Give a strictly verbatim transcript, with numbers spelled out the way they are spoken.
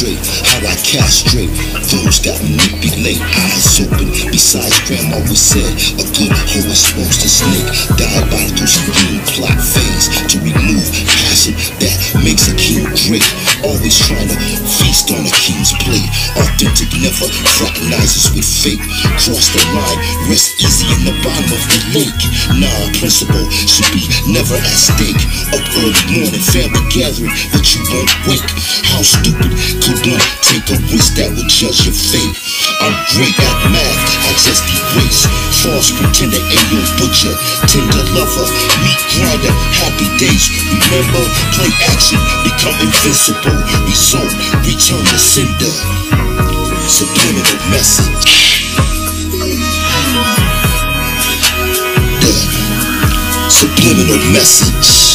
straight, how I castrate those that manipulate. Eyes open, besides grandma always said, a good hoe is supposed to snake. Diabolical scheme, plot phase to remove passion that makes a king great. Always trying to feast on a king's plate. Authentic never fraternizes with fake. Cross the line, rest easy in the bottom of the lake. Nah, principle should be never at stake. Up early morning, family gathering, but you won't wake. How stupid could one take a risk that would judge your fate? I'm great at math, I just erase false pretender, ayo butcher, tender lover, meat grinder, happy days. Remember, play action, become invincible. Result, return to sender. Subliminal message. The subliminal message.